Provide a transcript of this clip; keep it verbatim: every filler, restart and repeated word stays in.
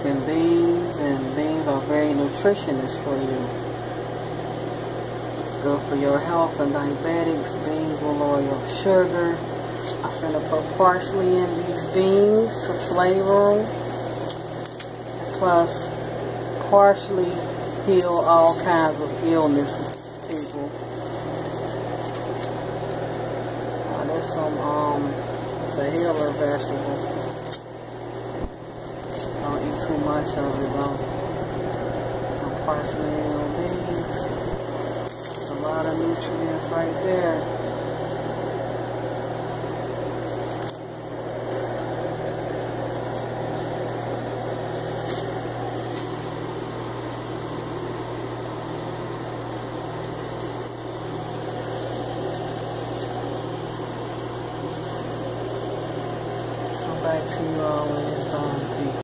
in beans, and beans are very nutritious for you. It's good for your health and diabetics. Beans will lower your sugar. I'm finna put parsley in these beans to flavor them. Plus, parsley heal all kinds of illnesses, people. Uh, there's some, um, it's a healer vegetable. Don't eat too much of it though. Some parsley on beans. There's a lot of nutrients right there. Back to you all when it's